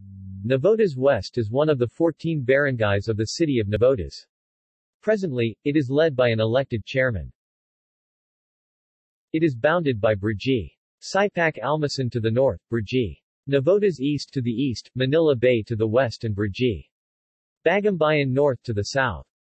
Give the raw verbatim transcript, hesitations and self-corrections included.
Navotas West is one of the fourteen barangays of the city of Navotas. Presently, it is led by an elected chairman. It is bounded by Brgy. Sipak Almasan to the north, Brgy. Navotas East to the east, Manila Bay to the west and Brgy. Bagumbayan north to the south.